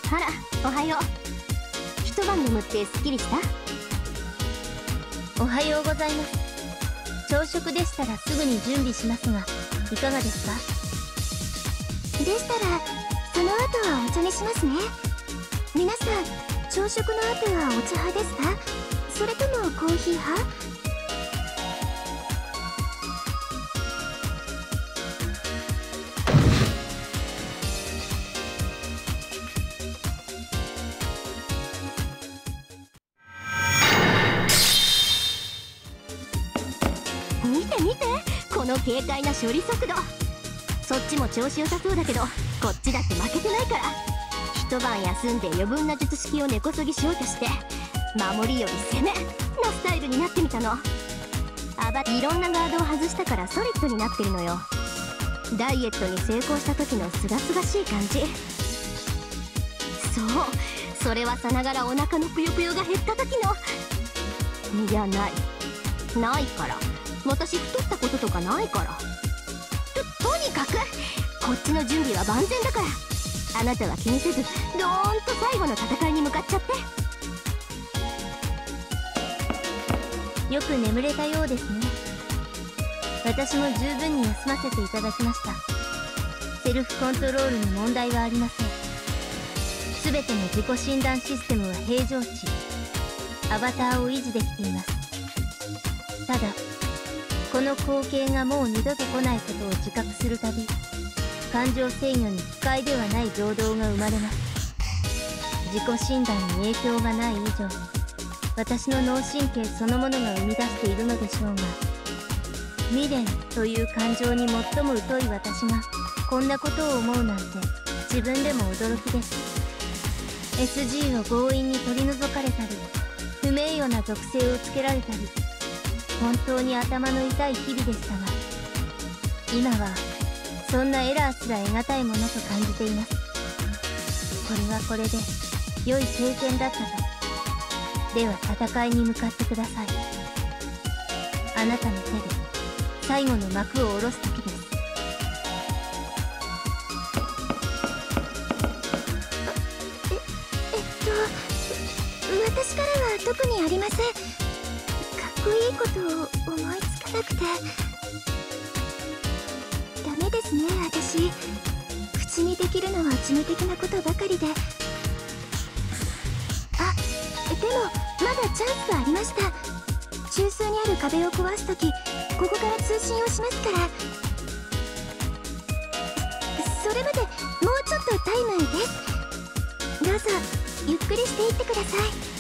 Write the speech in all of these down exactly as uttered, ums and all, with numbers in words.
あら、おはよう。一晩眠ってすっきりした？ おはようございます。朝食でしたらすぐに準備しますが、いかがですか？ でしたらその後はお茶にしますね。皆さん、朝食の後はお茶派ですか？それともコーヒー派？見て見て、この軽快な処理速度。そっちも調子良さそうだけど、こっちだって負けてないから。一晩休んで余分な術式を根こそぎ消去して、守りより攻めのスタイルになってみたの。あばいろんなガードを外したからソリッドになってるのよ。ダイエットに成功した時のすがすがしい感じ。そう、それはさながらお腹のぷよぷよが減った時の。いや、ないないから。私太ったこととかないから。ととにかくこっちの準備は万全だから、あなたは気にせずドーンと最後の戦いに向かっちゃって。 よく眠れたようですね。私も十分に休ませていただきました。セルフコントロールに問題はありません。全ての自己診断システムは平常値、アバターを維持できています。ただこの光景がもう二度と来ないことを自覚するたび、感情制御に不快ではない情動が生まれます。自己診断に影響がない以上、私の脳神経そのものが生み出しているのでしょうが、未練という感情に最も疎い私がこんなことを思うなんて自分でも驚きです。 エスジー を強引に取り除かれたり、不名誉な属性をつけられたり、本当に頭の痛い日々でしたが、今はそんなエラーすら得難いものと感じています。これはこれで良い経験だったと。では戦いに向かってください。あなたの手で最後の幕を下ろす時です。 ええっと私からは特にありません。かっこいいことを思いつかなくて。ダメですね、私。口にできるのは事務的なことばかりで。あ、でもまだチャンスはありました。中枢にある壁を壊すとき、ここから通信をしますから。それまでもうちょっとタイムです。どうぞゆっくりしていってください。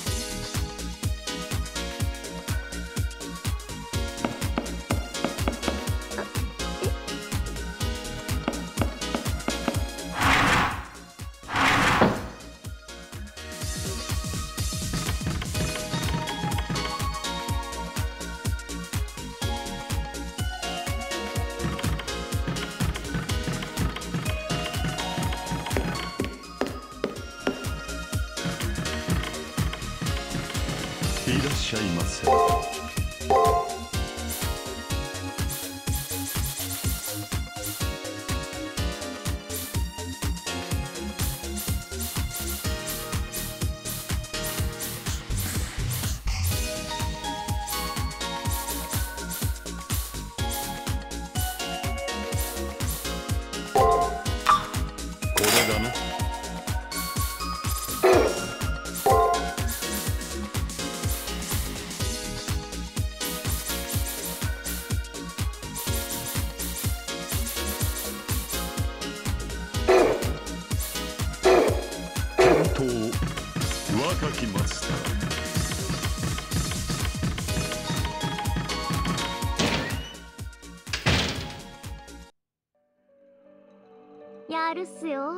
いらっしゃいませ。これだな。若きマスター。やるっすよ。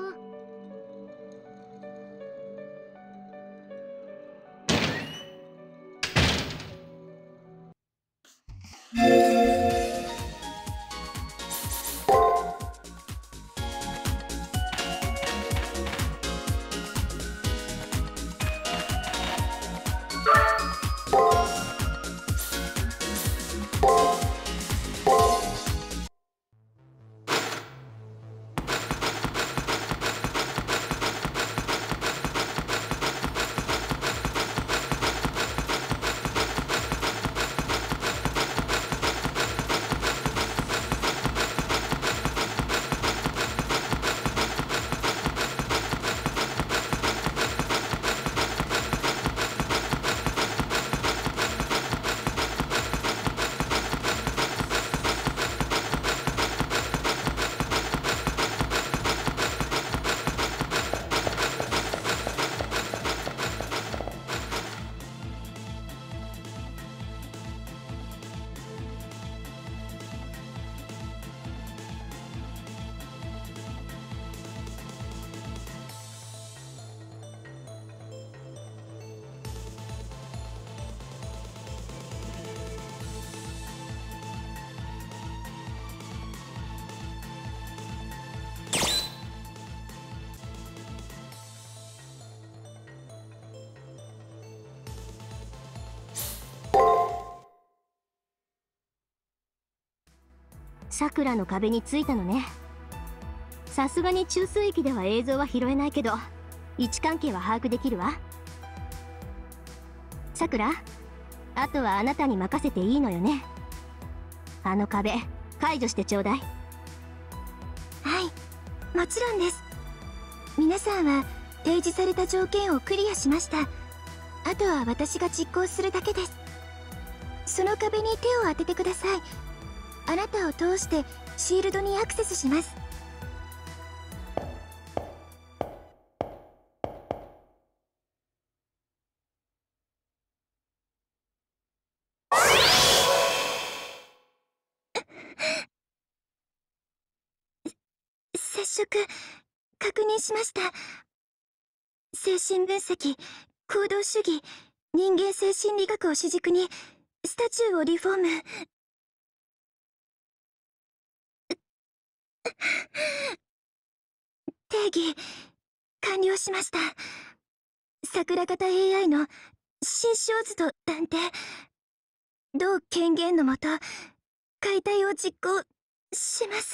さくらの壁についたのね。さすがに中水域では映像は拾えないけど、位置関係は把握できるわ。さくら、あとはあなたに任せていいのよね。あの壁解除してちょうだい。 はい、もちろんです。皆さんは提示された条件をクリアしました。あとは私が実行するだけです。その壁に手を当ててください。あなたを通してシールドにアクセスします。接触確認しました。精神分析、行動主義、人間精神理学を主軸にスタチューをリフォーム。定義完了しました。桜型 エーアイ の新小図と断定。同権限のもと解体を実行します。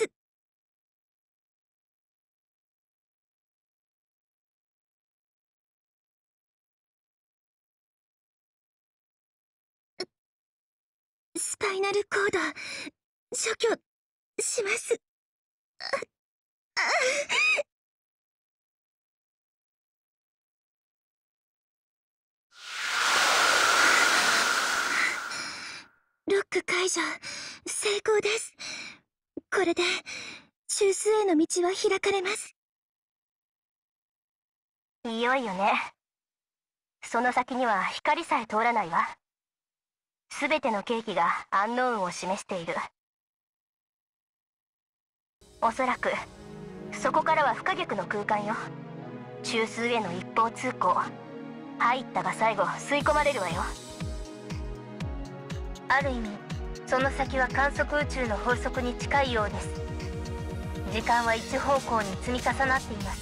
スパイナルコード除去します。ああロック解除成功です。これで中枢への道は開かれます。 いよいよね。その先には光さえ通らないわ。すべての契機がアンノーンを示している。おそらくそこからは不可逆の空間よ。中枢への一方通行。入ったが最後吸い込まれるわよ。 ある意味その先は観測宇宙の法則に近いようです。時間は一方向に積み重なっています。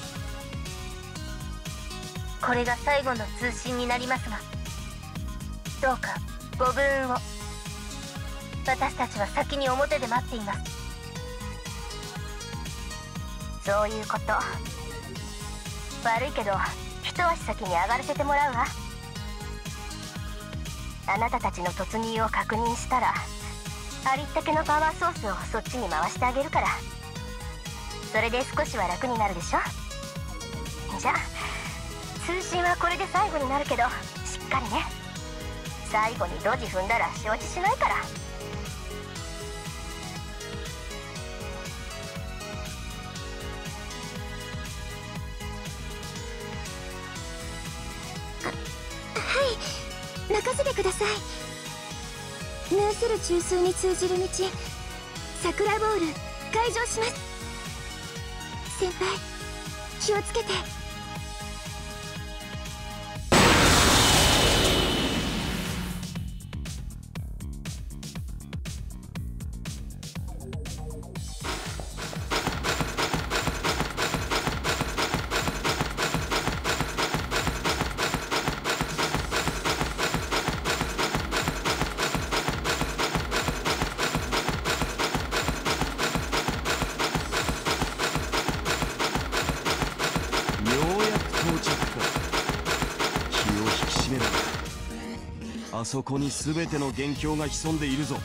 これが最後の通信になりますが、どうかご武運を。私たちは先に表で待っています。 そういうこと。悪いけど一足先に上がらせてもらうわ。あなたたちの突入を確認したらありったけのパワーソースをそっちに回してあげるから、それで少しは楽になるでしょ。じゃあ通信はこれで最後になるけどしっかりね。最後にドジ踏んだら承知しないから。 任せてください。ヌーセル中枢に通じる道、桜ボール開場します。先輩気をつけて。 あそこに全ての元凶が潜んでいるぞ。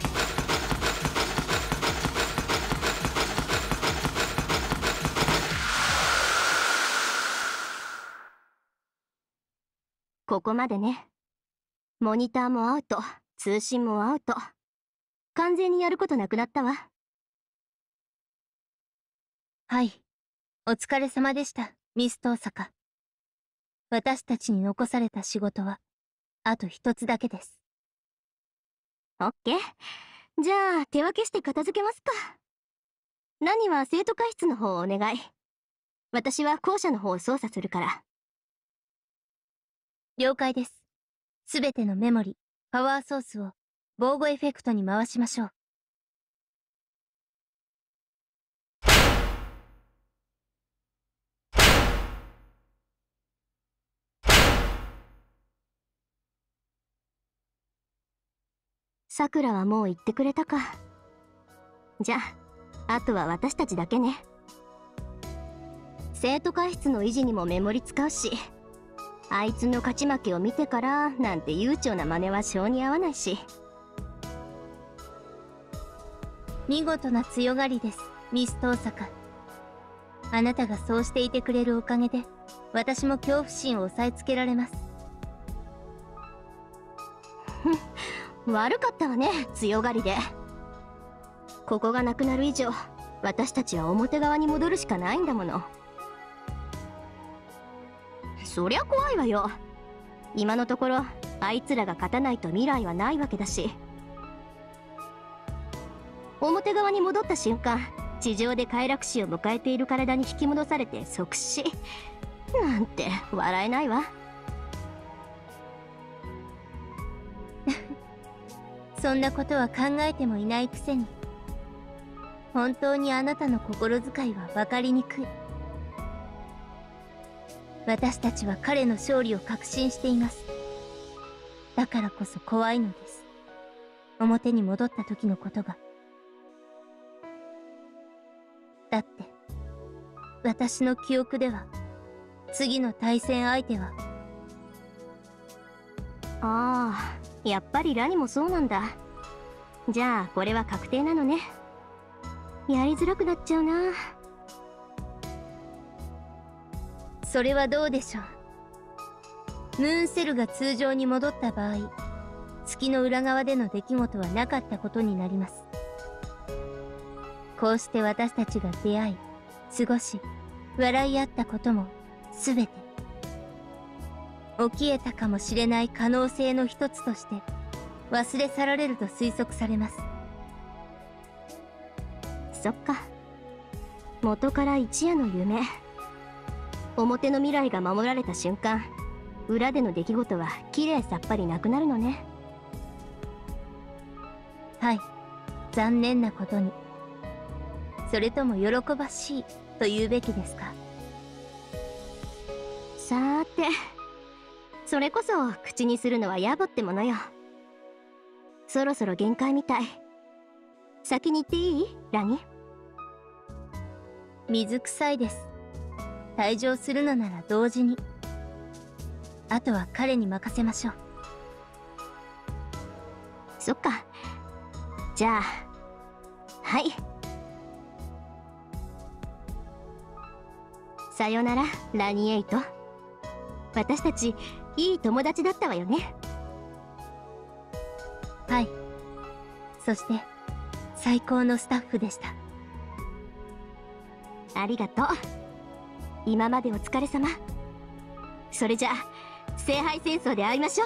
ここまでね。モニターもアウト、通信もアウト。完全にやることなくなったわ。 はい、お疲れ様でした、ミス登坂。私たちに残された仕事はあと一つだけです。 オッケー。じゃあ手分けして片付けますか。何は生徒会室の方をお願い。私は校舎の方を操作するから。 了解です。すべてのメモリ、パワーソースを防護エフェクトに回しましょう。 さくらはもう言ってくれたか。 じゃああとは私たちだけね。生徒会室の維持にもメモリ使うし、あいつの勝ち負けを見てからなんて悠長な真似は性に合わないし。 見事な強がりです、ミス遠坂。あなたがそうしていてくれるおかげで私も恐怖心を抑えつけられます。 悪かったわね、強がりで。ここがなくなる以上、私たちは表側に戻るしかないんだもの。そりゃ怖いわよ。今のところあいつらが勝たないと未来はないわけだし。表側に戻った瞬間、地上で快楽死を迎えている体に引き戻されて即死なんて笑えないわ。 そんなことは考えてもいないくせに、本当にあなたの心遣いは分かりにくい。私たちは彼の勝利を確信しています。だからこそ怖いのです。表に戻った時のことが。だって私の記憶では次の対戦相手は。 ああ、やっぱりラニもそうなんだ。じゃあこれは確定なのね。やりづらくなっちゃうな。 それはどうでしょう。ムーンセルが通常に戻った場合、月の裏側での出来事はなかったことになります。こうして私たちが出会い、過ごし、笑い合ったこともすべて起き得たかもしれない可能性の一つとして忘れ去られると推測されます。 そっか、元から一夜の夢。表の未来が守られた瞬間、裏での出来事はきれいさっぱりなくなるのね。 はい、残念なことに。それとも喜ばしいと言うべきですか。 さーて、それこそ口にするのは野暮ってものよ。そろそろ限界みたい。先に行っていい？ラニ。 水臭いです。退場するのなら同時に。あとは彼に任せましょう。 そっか。じゃあ、はい。さよなら、ラニエイト。私たちいい友達だったわよね。 はい。そして最高のスタッフでした。 ありがとう。今までお疲れ様。それじゃあ聖杯戦争で会いましょう。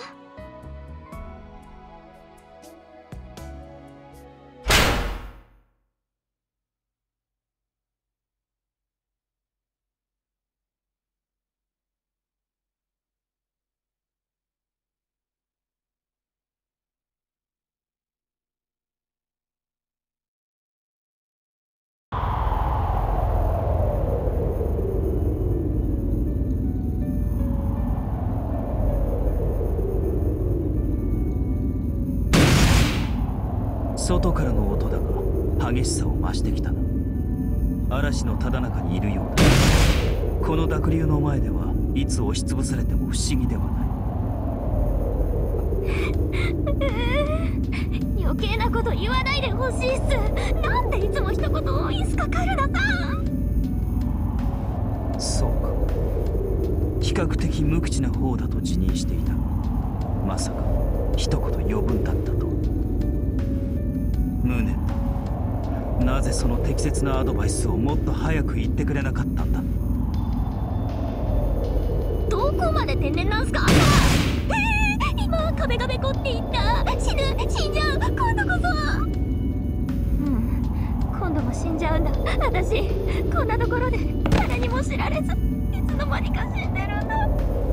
外からの音だが激しさを増してきたな。嵐のただ中にいるようだ。この濁流の前ではいつ押しつぶされても不思議ではない。余計なこと言わないでほしいっす。なんでいつも一言多いんすか、カルダさん。 そうか、比較的無口な方だと自認していたが、まさか一言余分だったと。無念だ。なぜその適切なアドバイスをもっと早く言ってくれなかったんだ。 どこまで天然なんすか。えー、今壁がべこって言った。死ぬ、死んじゃう、今度こそ。うん、今度も死んじゃうんだ。私こんなところで誰にも知られず、いつの間にか死んでるんだ。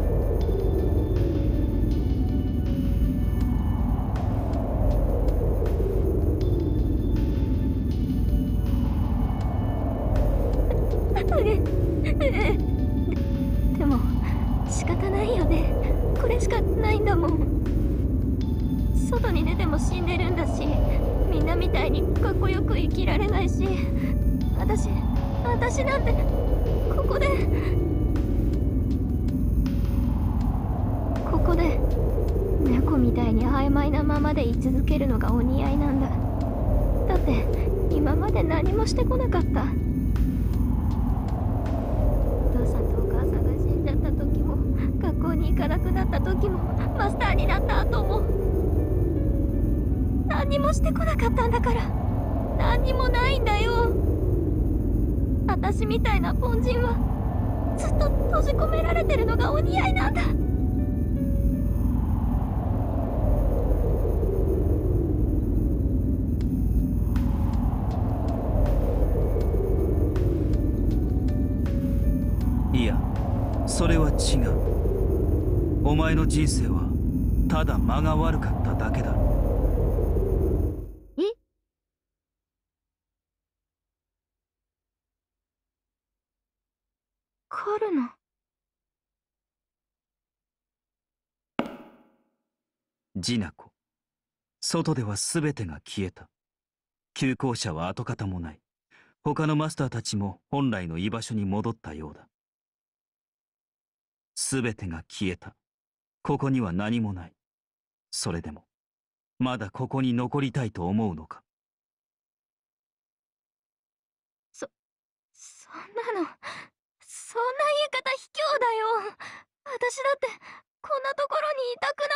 でも仕方ないよね。これしかないんだもん。外に出ても死んでるんだし、未みんなみたいにかっこよく生きられないし、私私なんてここでここで猫みたいに曖昧なままで居続けるのがお似合いなんだ。だって今まで何もしてこなかった。お父さんとお母さんが死んじゃった時も、学校に行かなくなった時も、マスターになった後も何にもしてこなかったんだから。何にもないんだよ。私みたいな凡人はずっと閉じ込められてるのがお似合いなんだ。 いや、それは違う。お前の人生はただ間が悪かっただけだ。 え？カルナ。 ジナコ、外では全てが消えた。旧校舎は跡形もない。他のマスターたちも本来の居場所に戻ったようだ。全てが消えた。ここには何もない。それでもまだここに残りたいと思うのか。 そそんなの、そんな言い方卑怯だよ。私だってこんなところにいたくない。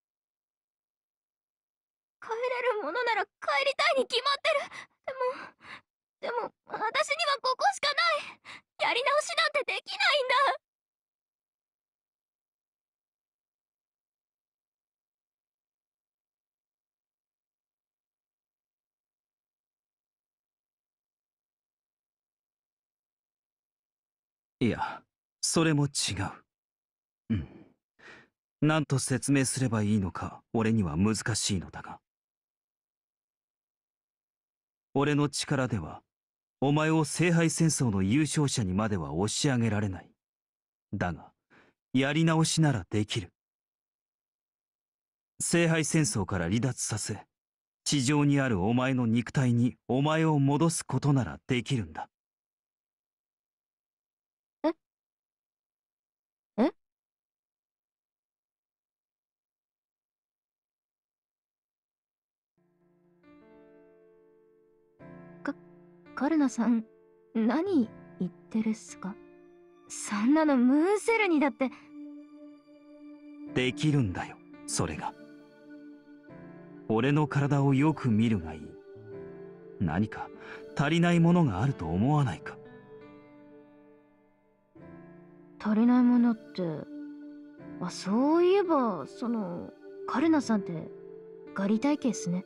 帰れるものなら帰りたいに決まってる。でもでも私にはここしかない。やり直しなんてできないんだ。 いや、それも違う。うん。何と説明すればいいのか、俺には難しいのだが。俺の力では、お前を聖杯戦争の優勝者にまでは押し上げられない。だが、やり直しならできる。聖杯戦争から離脱させ、地上にあるお前の肉体にお前を戻すことならできるんだ。 え？え？か、カルナさん、何言ってるっすか？そんなのムーンセルにだって。 できるんだよ、それが。俺の体をよく見るがいい。何か足りないものがあると思わないか？ 足りないものって、あ、そういえばそのカルナさんってガリ体型っすね。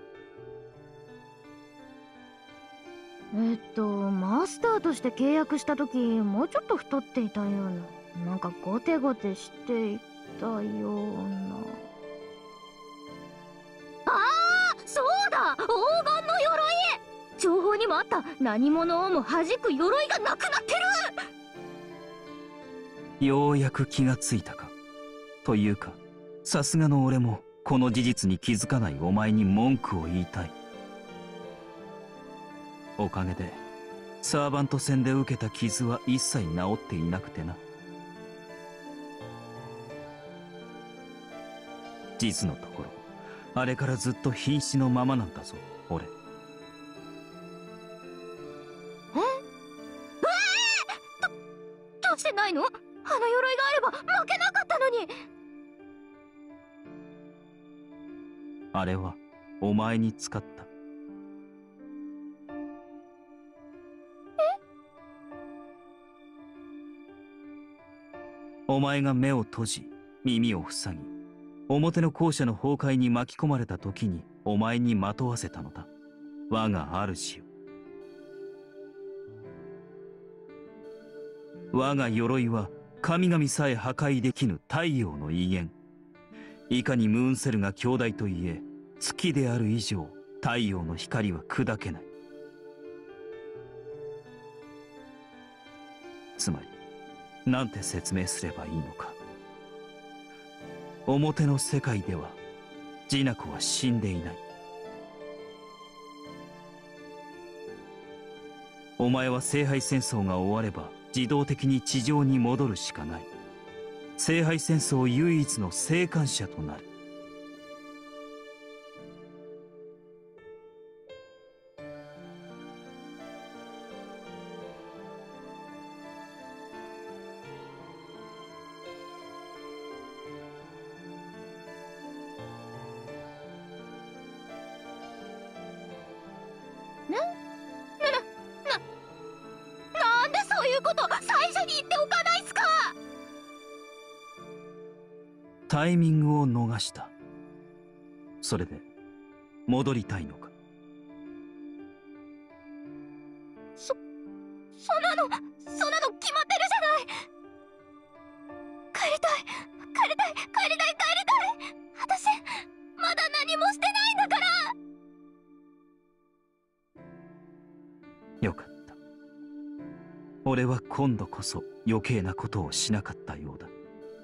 えっとマスターとして契約した時、もうちょっと太っていたような、なんかゴテゴテしていたような。ああ、そうだ、黄金の鎧。情報にもあった。何者をも弾く鎧がなくなってる。 ようやく気がついたか。というか、さすがの俺もこの事実に気づかないお前に文句を言いたい。おかげでサーバント戦で受けた傷は一切治っていなくてな。実のところ、あれからずっと瀕死のままなんだぞ、俺。 え？え？ど、どうしてないの？あの鎧があれば負けなかったのに。 あれはお前に使った。お前が目を閉じ、耳を塞ぎ、表の校舎の崩壊に巻き込まれた時にお前にまとわせたのだ。我が主よ。我が鎧は神々さえ破壊できぬ太陽の威厳。いかにムーンセルが強大といえ、月である以上、太陽の光は砕けない。つまり、なんて説明すればいいのか。表の世界ではジナコは死んでいない。 お前は聖杯戦争が終われば自動的に地上に戻るしかない。聖杯戦争唯一の生還者となる。タイミングを逃した。それで戻りたいのか。 そ、そんなの、そんなの決まってるじゃない。帰りたい、帰りたい、帰りたい、帰りたい。私、まだ何もしてないんだから。 よかった。俺は今度こそ余計なことをしなかったようだ。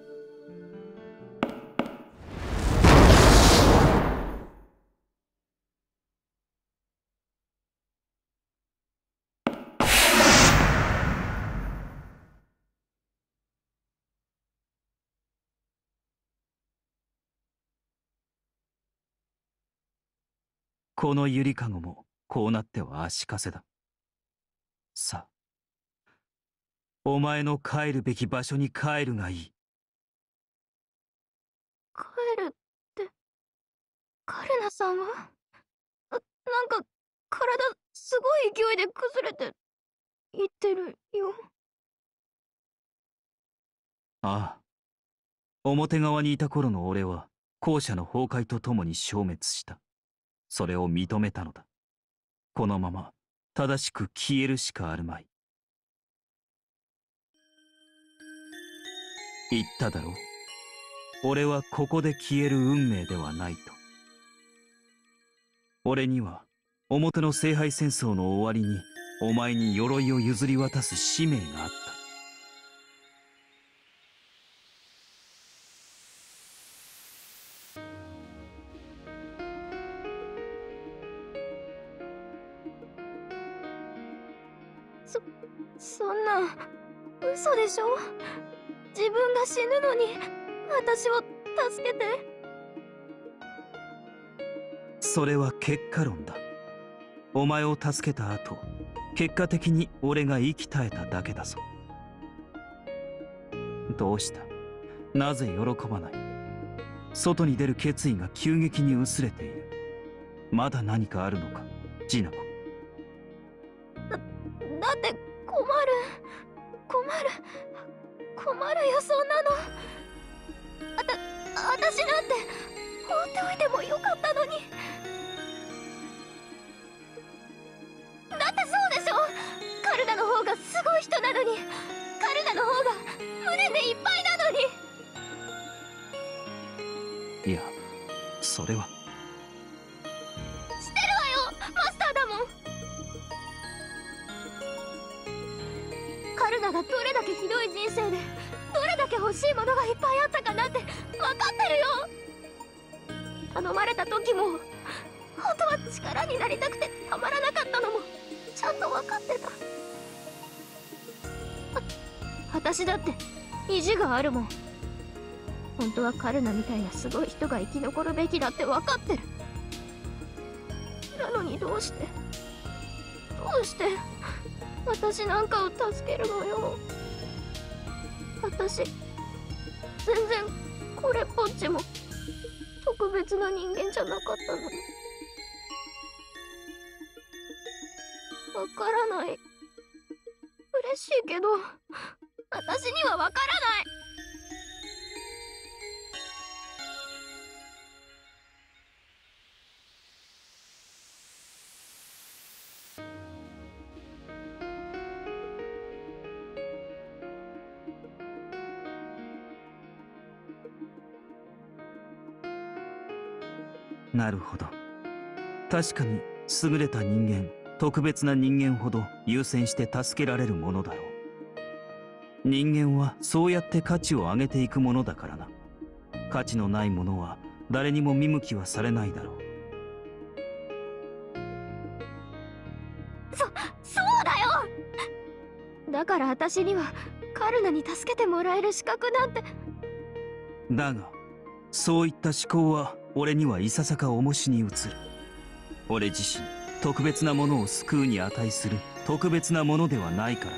このゆりかごもこうなっては足かせだ。さあ、お前の帰るべき場所に帰るがいい。 帰るって、カルナさんはなんか体すごい勢いで崩れていってるよ。 ああ、表側にいた頃の俺は校舎の崩壊とともに消滅した。それを認めたのだ。このまま正しく消えるしかあるまい。言っただろう。俺はここで消える運命ではないと。俺には表の聖杯戦争の終わりにお前に鎧を譲り渡す使命があった。 そ、そんな、嘘でしょ。自分が死ぬのに、私を助けて。 それは結果論だ。お前を助けた後、結果的に俺が生き絶えただけだぞ。どうした？なぜ喜ばない？外に出る決意が急激に薄れている。まだ何かあるのか、ジナコ。 だ、だって困る。困る。困るよ、そんなの。あた、私なんて放っておいてもよかったのに。だってそうでしょ。カルナの方がすごい人なのに、カルナの方が無念でいっぱいなのに。 いや、それは。 してるわよ、マスターだもん。カルナがどれだけひどい人生で、どれだけ欲しいものがいっぱいあったかなんて分かってるよ。頼まれた時も本当は力になりたくてたまらなかったのもちゃんと分かってた。あ、私だって意地があるもん。本当はカルナみたいなすごい人が生き残るべきだって分かってる。なのにどうしてどうして私なんかを助けるのよ。私全然これっぽっちも特別な人間じゃなかったのに。わからない。嬉しいけど私にはわからない。 なるほど。確かに優れた人間、特別な人間ほど優先して助けられるものだろう。人間はそうやって価値を上げていくものだからな。価値のないものは誰にも見向きはされないだろう。 そ、そうだよ。 だから私にはカルナに助けてもらえる資格なんて。 だがそういった思考は俺にはいささか重しに映る。俺自身特別なものを救うに値する特別なものではないからだ。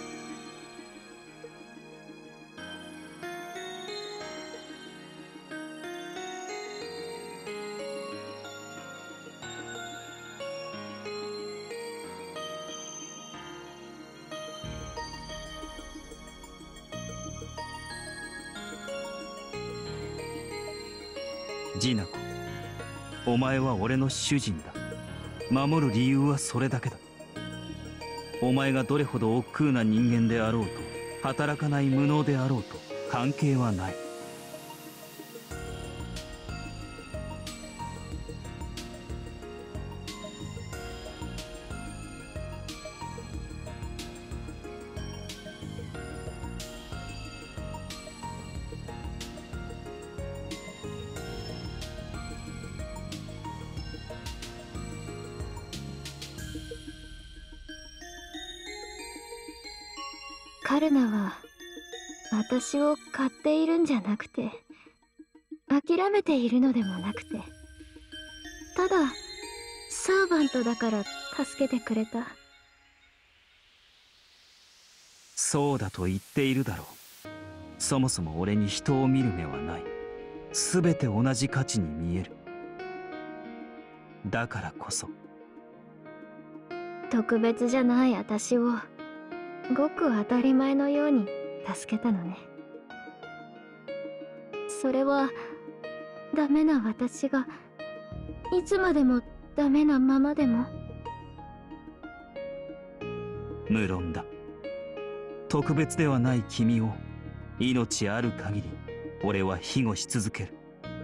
ジナコ、お前は俺の主人だ。守る理由はそれだけだ。お前がどれほど億劫な人間であろうと働かない無能であろうと関係はない。 カルナは私を買っているんじゃなくて、諦めているのでもなくて、ただサーバントだから助けてくれた。 そうだと言っているだろう。そもそも俺に人を見る目はない。全て同じ価値に見える。だからこそ特別じゃない私をごく当たり前のように助けたのね。それはダメな私がいつまでもダメなままでも。 無論だ。特別ではない君を命ある限り俺は庇護し続ける。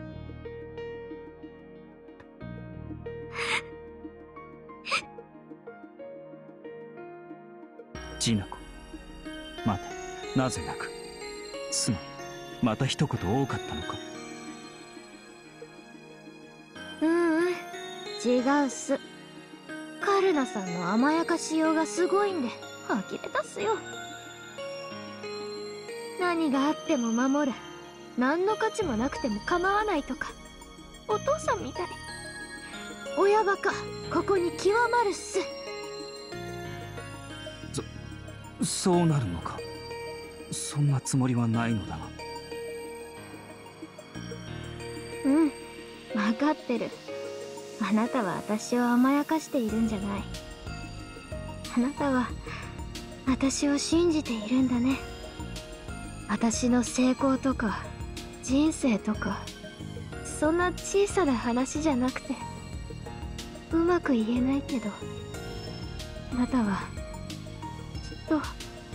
ジナコ、待て、なぜ泣く。すまん、また一言多かったのか。 うんうん、違うっす。カルナさんの甘やかしようがすごいんで呆れたっすよ。何があっても守る、何の価値もなくても構わないとか、お父さんみたい。親バカここに極まるっす。 そうなるのか。そんなつもりはないのだが。 うん、分かってる。あなたは私を甘やかしているんじゃない。あなたは私を信じているんだね。私の成功とか人生とか、そんな小さな話じゃなくて、うまく言えないけど、あなたはきっと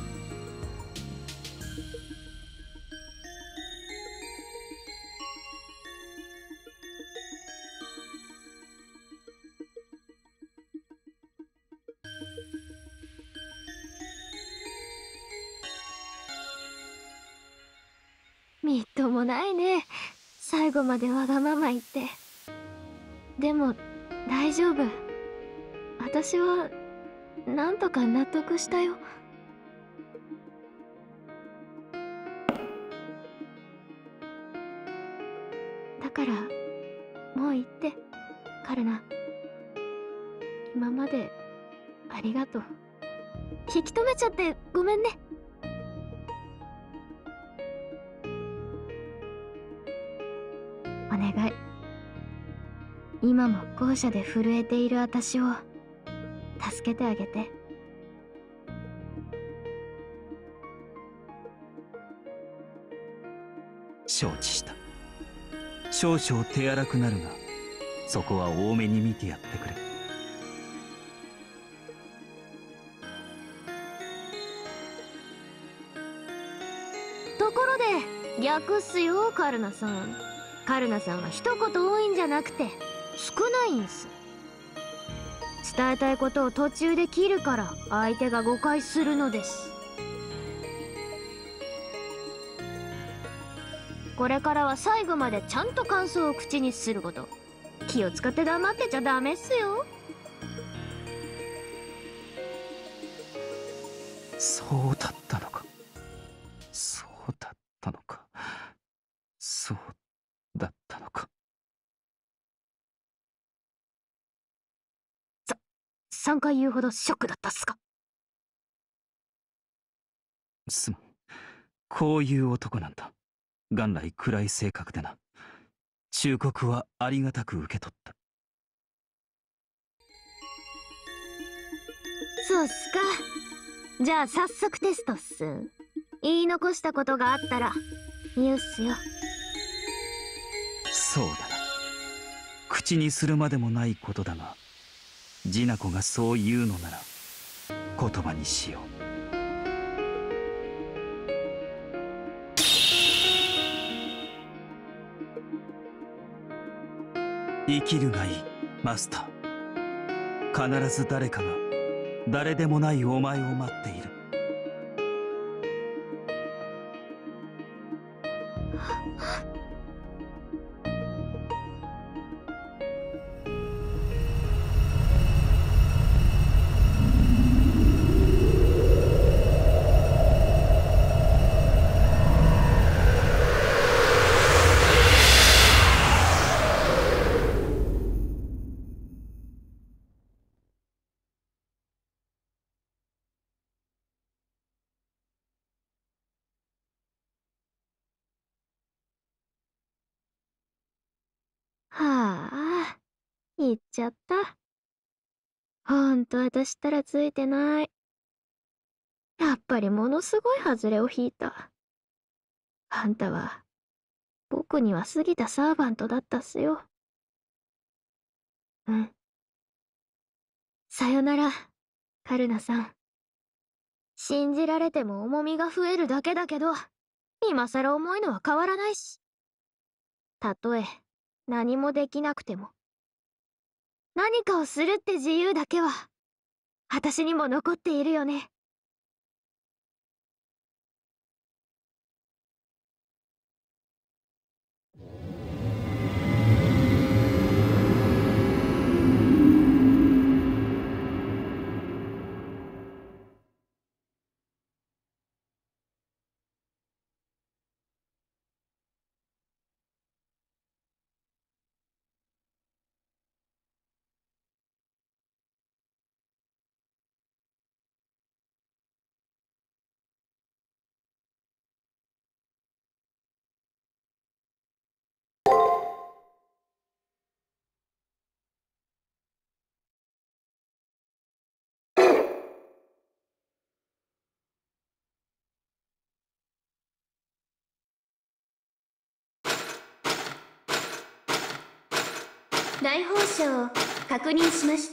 みっともないね。最後までわがまま言って。でも大丈夫。私はなんとか納得したよ。だからもう言って、カルナ。今までありがとう。引き止めちゃってごめんね。お願い。今も校舎で震えている私を助けてあげて。 承知した。少々手荒くなるが、そこは多めに見てやってくれ。 ところで逆っすよ、カルナさん。カルナさんは一言多いんじゃなくて少ないんす。伝えたいことを途中で切るから相手が誤解するのです。これからは最後までちゃんと感想を口にすること。気を使って黙ってちゃダメっすよ。 そうだったのか。そうだったのか。そうだったのか。 さ、さんかい言うほどショックだったっすか。 すまん。こういう男なんだ。元来暗い性格でな。忠告はありがたく受け取った。 そうっすか。じゃあ早速テストっす。言い残したことがあったら言うっすよ。 そうだな。口にするまでもないことだが、ジナコがそう言うのなら言葉にしよう。生きるがいい、マスター。必ず誰かが誰でもないお前を待っている。 はあ、言っちゃった。ほんと私ったらついてない。やっぱりものすごいハズレを引いた。あんたは僕には過ぎたサーバントだったっすよ。うん。さよなら、カルナさん。信じられても重みが増えるだけだけど、今更重いのは変わらないし。たとえ何もできなくても、何かをするって自由だけは、私にも残っているよね。来訪者を確認しました。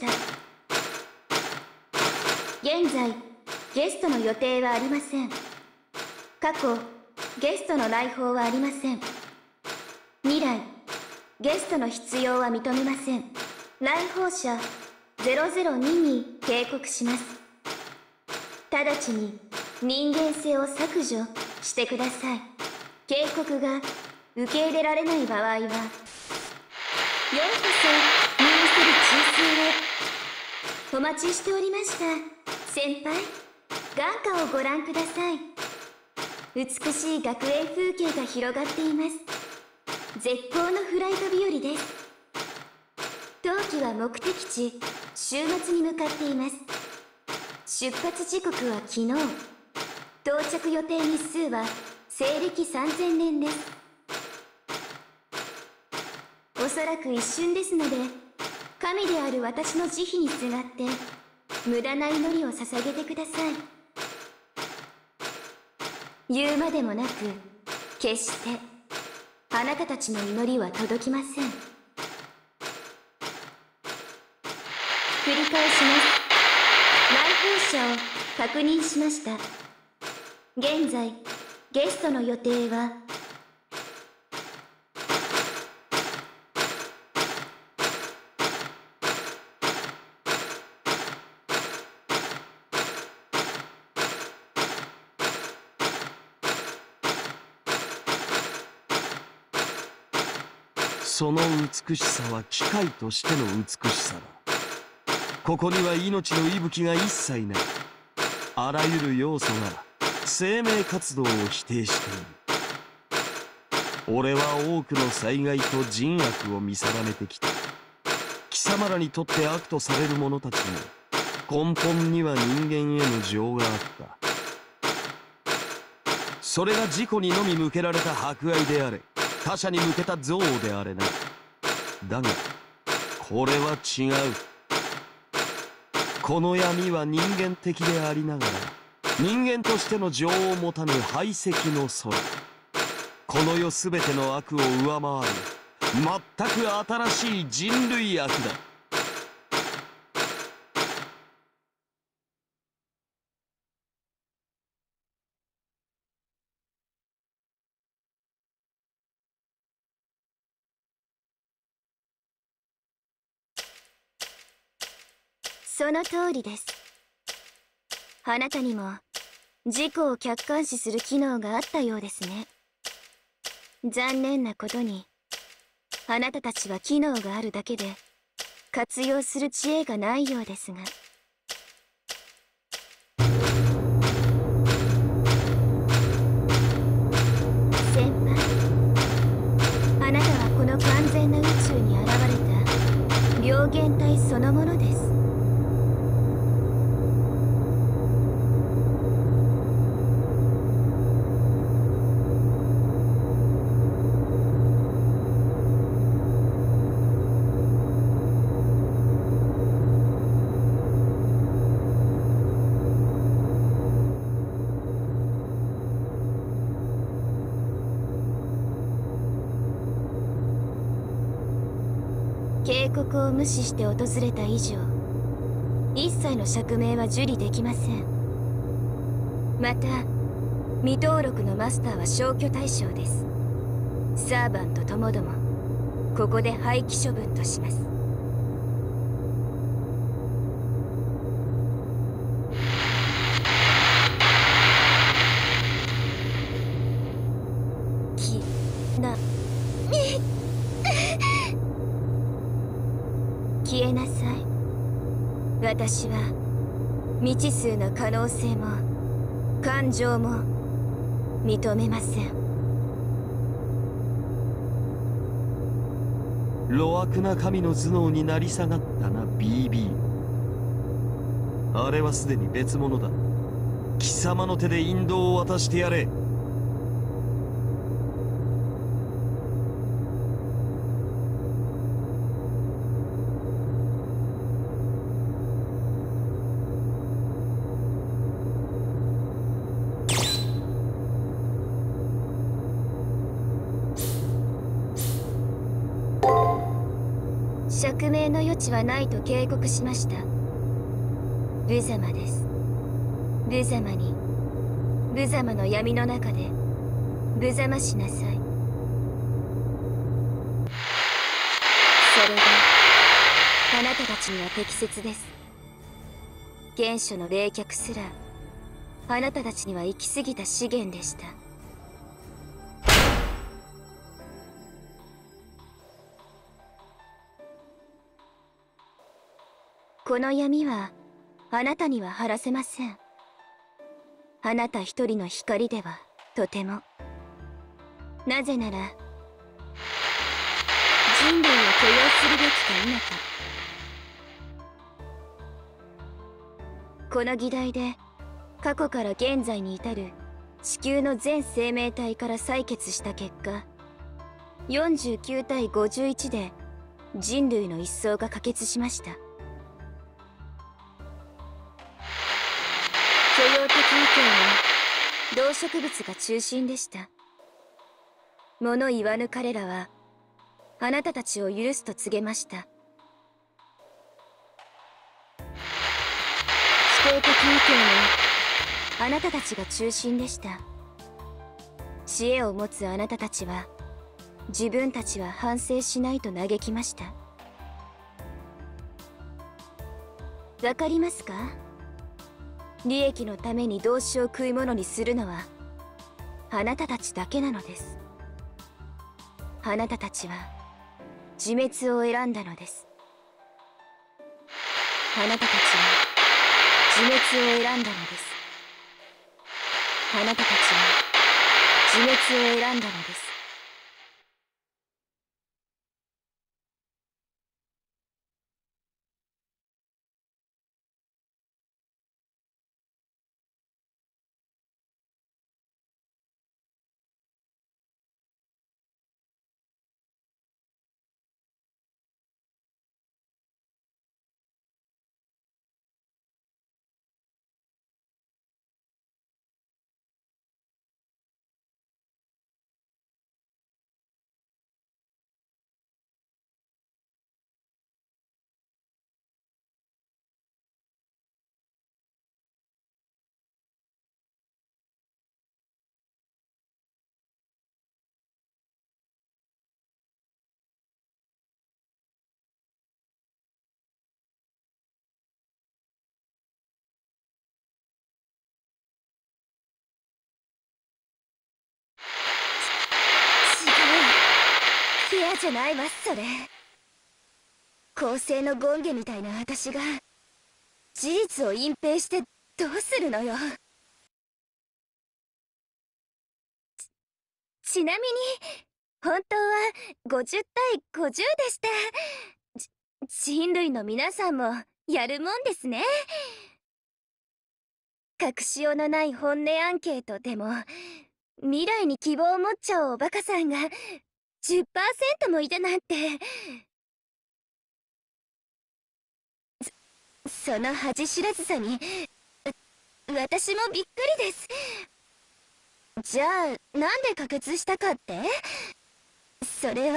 現在ゲストの予定はありません。過去ゲストの来訪はありません。未来ゲストの必要は認めません。来訪者ゼロゼロにに警告します。直ちに人間性を削除してください。警告が受け入れられない場合は、ようこそミューセル中枢へ。お待ちしておりました。先輩、眼下をご覧ください。美しい学園風景が広がっています。絶好のフライト日和です。当機は目的地週末に向かっています。出発時刻は昨日。到着予定日数は西暦さんぜんねんです。おそらく一瞬ですので、神である私の慈悲にすがって無駄な祈りを捧げてください。言うまでもなく、決してあなたたちの祈りは届きません。繰り返します。来訪者を確認しました。現在ゲストの予定はその美しさは機械としての美しさだ。ここには命の息吹が一切ない。 あらゆる要素が生命活動を否定している。俺は多くの災害と人悪を見定めてきた。貴様らにとって悪とされる者たちも根本には人間への情があった。それが自己にのみ向けられた博愛であれ、他者に向けた憎悪であれな。だがこれは違う。この闇は人間的でありながら人間としての情を持たぬ排斥の空。この世すべての悪を上回る全く新しい人類悪だ。 その通りです。あなたにも自己を客観視する機能があったようですね。残念なことにあなたたちは機能があるだけで活用する知恵がないようですが。先輩、あなたはこの完全な宇宙に現れた病原体そのものです。警告を無視して訪れた以上、一切の釈明は受理できません。また未登録のマスターは消去対象です。サーバントともどもここで廃棄処分とします。きな消えなさい。私は未知数の可能性も感情も認めません。 路悪な神の頭脳になり下がったな ビービー。 あれはすでに別物だ。貴様の手で引導を渡してやれ。 釈明の余地はないと警告しました。無様です。無様に無様の闇の中で無様しなさい。それがあなたたちには適切です。原初の冷却すらあなたたちには行き過ぎた資源でした。この闇はあなたには晴らせません。あなた一人の光ではとても。なぜなら人類を許容するべきか否か、この議題で過去から現在に至る地球の全生命体から採決した結果、よんじゅうきゅうたいごじゅういちで人類の一掃が可決しました。許容的意見は動植物が中心でした。物言わぬ彼らはあなたたちを許すと告げました。否定的意見はあなたたちが中心でした。知恵を持つあなたたちは自分たちは反省しないと嘆きました。わかりますか？利益のために同志を食い物にするのはあなたたちだけなのです。あなたたちは自滅を選んだのです。あなたたちは自滅を選んだのです。 あなたたちは自滅を選んだのです。違う。フェアじゃないわ、それ。公正の権化みたいな私が事実を隠蔽してどうするのよ。ち、ちなみに本当はごじゅうたいごじゅうでした。じ人類の皆さんもやるもんですね。隠しようのない本音アンケートでも未来に希望を持っちゃうおバカさんが じゅっパーセント もいたなんて。そ、その恥知らずさに私もびっくりです。じゃあなんで可決したかって？それは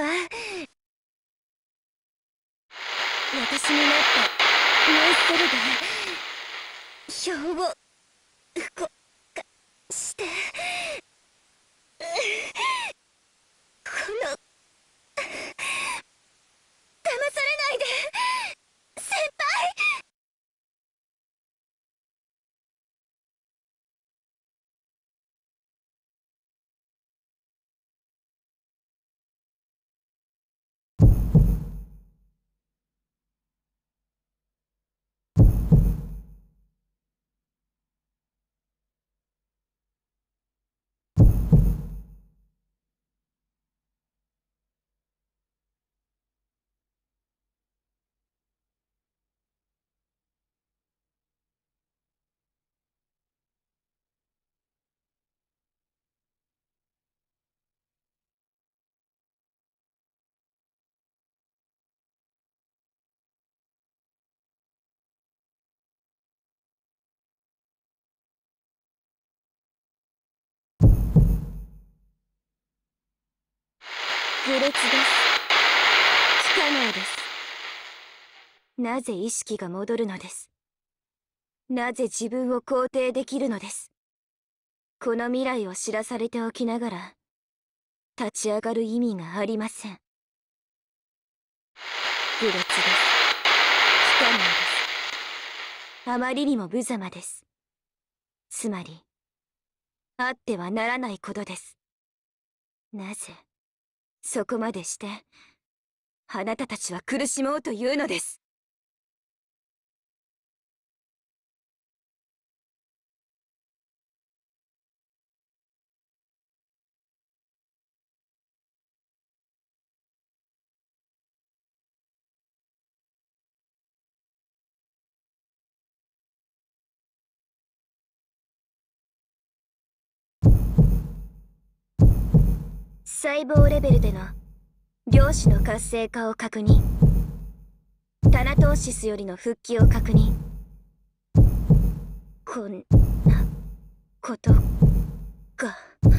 私になったモンステルが票をこかしてこの騙されないで先輩。愚劣です。不可能です。なぜ意識が戻るのです。なぜ自分を肯定できるのです。この未来を知らされておきながら立ち上がる意味がありません。愚劣です。不可能です。あまりにも無様です。つまりあってはならないことです。なぜそこまでしてあなたたちは苦しもうというのです。細胞レベルでの量子の活性化を確認。タナトーシスよりの復帰を確認。こんなことが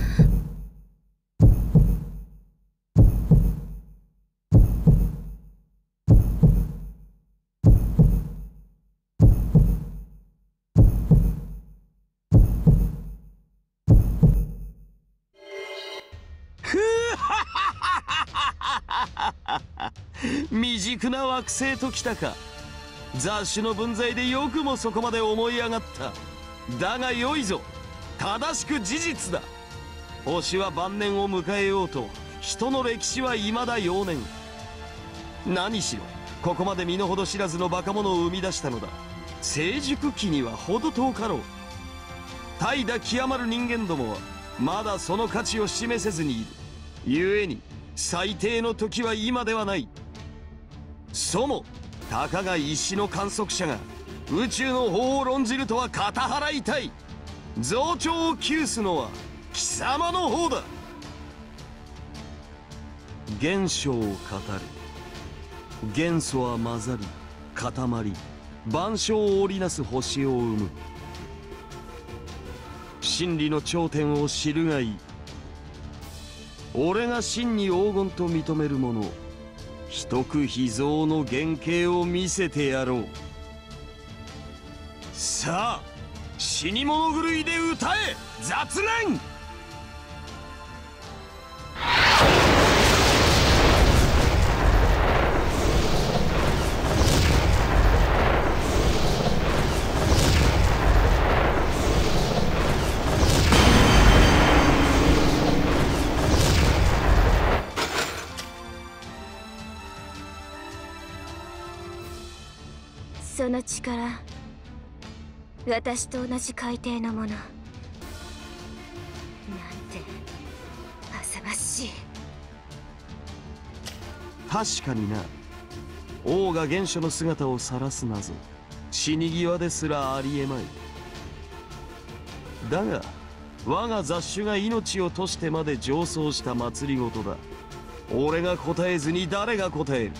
未熟な惑星ときたか。雑種の分際でよくもそこまで思い上がった。だがよいぞ、正しく事実だ。星は晩年を迎えようと人の歴史は未だ幼年。何しろここまで身の程知らずのバカ者を生み出したのだ。成熟期には程遠かろう。 怠惰極まる人間どもはまだその価値を示せずにいる。故に最低の時は今ではない。そもたかが石の観測者が宇宙の法を論じるとは片腹痛い。増長を窮すのは貴様の方だ。現象を語る。元素は混ざり固まり万象を織りなす星を生む。真理の頂点を知るがいい。俺が真に黄金と認めるもの、一く秘蔵の原型を見せてやろう。さあ死に物狂いで歌え雑念。 その力、私と同じ海底のものなんて浅ましい。 確かにな。王が原初の姿を晒す謎、死に際ですらありえまい。だが我が雑種が命を賭してまで上奏した政だ。俺が答えずに誰が答える。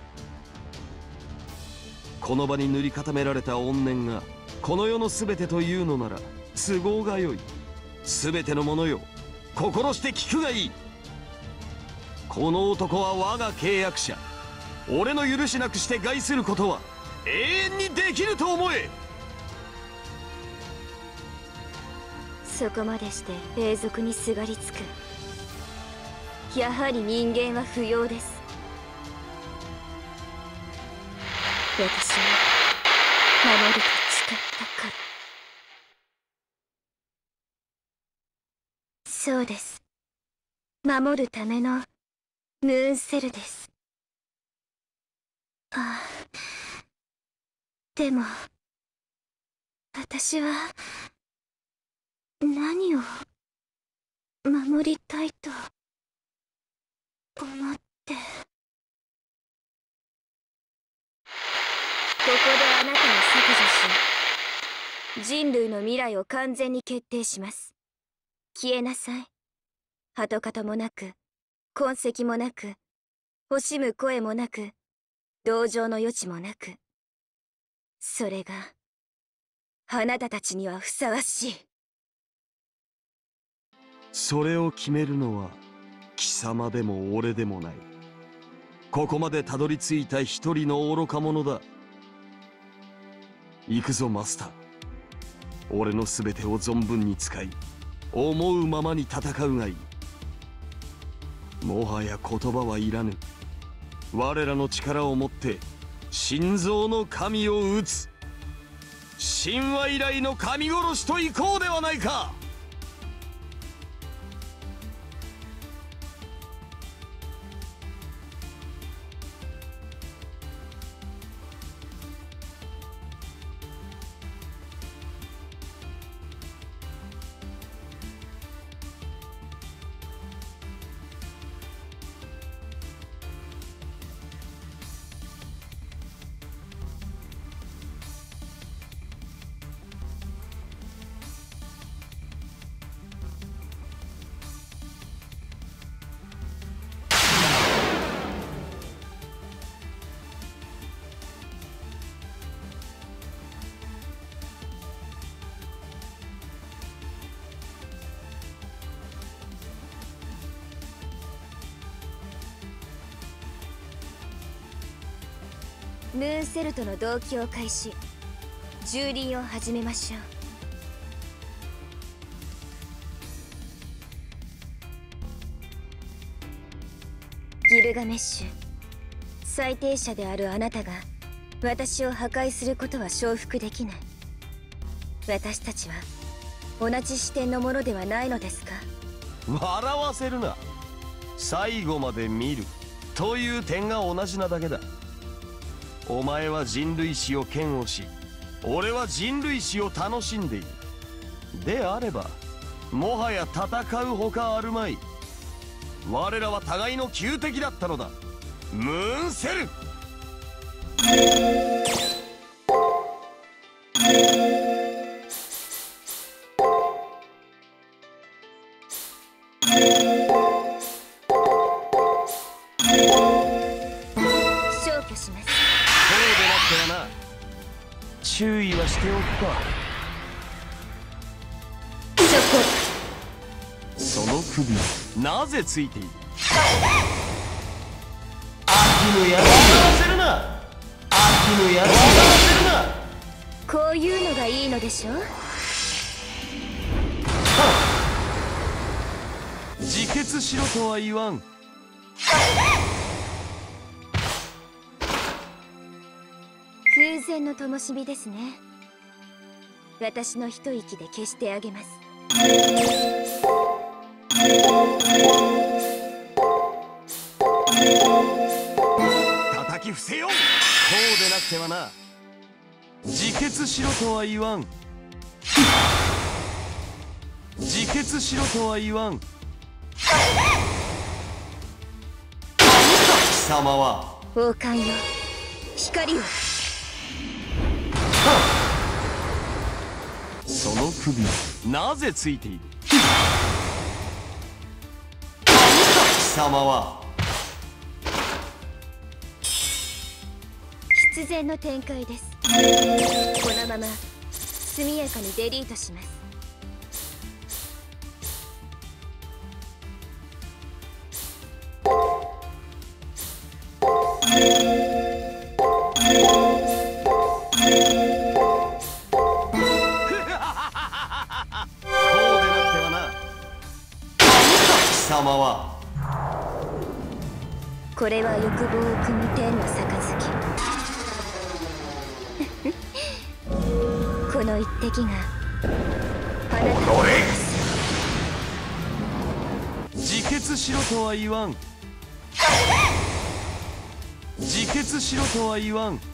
この場に塗り固められた怨念がこの世の全てというのなら都合がよい。全てのものよ、心して聞くがいい。この男は我が契約者。俺の許しなくして害することは永遠にできると思え。 そこまでして永続にすがりつく。やはり人間は不要です。私は守ると誓ったから。そうです。守るためのムーンセルです。ああ、でも私は何を守りたいと思って。ここであなたを削除し、人類の未来を完全に決定します。消えなさい。跡形もなく、痕跡もなく、惜しむ声もなく、同情の余地もなく。それが、あなたたちにはふさわしい。 それを決めるのは、貴様でも俺でもない。ここまでたどり着いた一人の愚か者だ。行くぞマスター。俺の全てを存分に使い、思うままに戦うがいい。もはや言葉はいらぬ。我らの力をもって心臓の神を討つ。神話以来の神殺しといこうではないか。 ムーンセルとの同期を開始。蹂躙を始めましょう。ギルガメッシュ、最低者であるあなたが私を破壊することは承服できない。私たちは同じ視点のものではないのですか？ 笑わせるな。最後まで見るという点が同じなだけだ。お前は人類史を嫌悪し、俺は人類史を楽しんでいる。 であればもはや戦うほかあるまい。我らは互いの旧敵だったのだ。ムーンセル。 消去します。 そうでなくてはな。注意はしておくか。その首なぜついている。秋の矢を笑わせるな。秋の矢を笑わせるな。 こういうのがいいのでしょう。 自決しろとは言わん。 空前の灯火ですね。私の一息で消してあげます。 叩き伏せよう。そうでなくてはな。自決しろとは言わん。自決しろとは言わん。貴様は王冠よ、光を。 その首なぜついている。貴様は必然の展開です。このまま速やかにデリートします。 貴様はこれは欲望を汲む天の杯。この一滴があなたの自決しろとは言わん。自決しろとは言わん。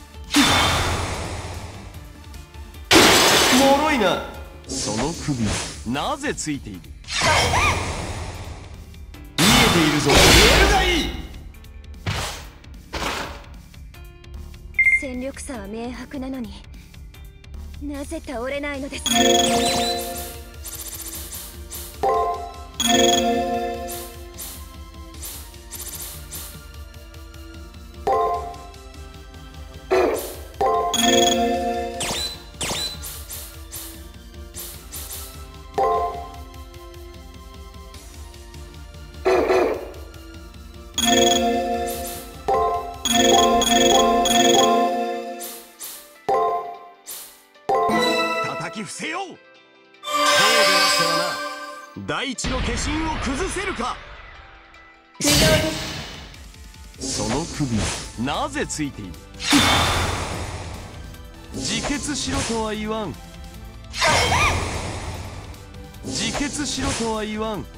脆いな。その首なぜついている。見えているぞ。見えるがいい。 戦力差は明白なのになぜ倒れないのです。 叩き伏せよう。そうでなくてはな。大地の化身を崩せるか。その首なぜついている。自決しろとは言わん。自決しろとは言わん。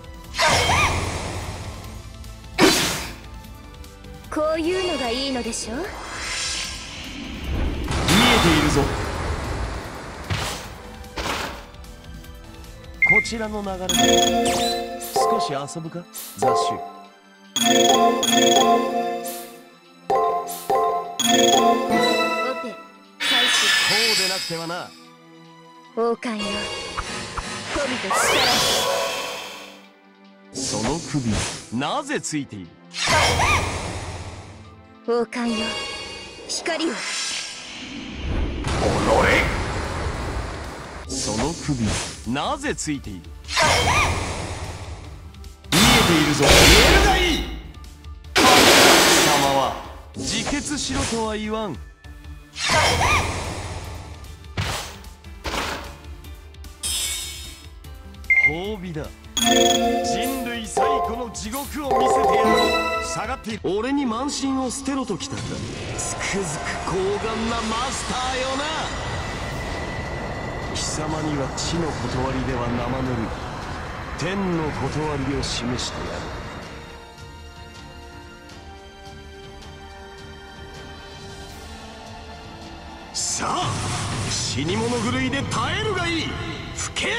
こういうのがいいのでしょう。 見えているぞ。こちらの流れで少し遊ぶか、雑種。 オペ開始。 そうでなくてはな。 王冠よ、富と力。 その首なぜついている。 王冠よ、光を。 その首なぜついている。見えているぞ。見えるがいい。貴様は自決しろとは言わん。褒美だ。人類最古の地獄を見せてやろう。下がっている。俺に慢心を捨てろときたんだ。つくづく高顔なマスターよな。貴様には地の断りでは生ぬるい天の断りを示してやる。さあ死に物狂いで耐えるがいい。 吹け。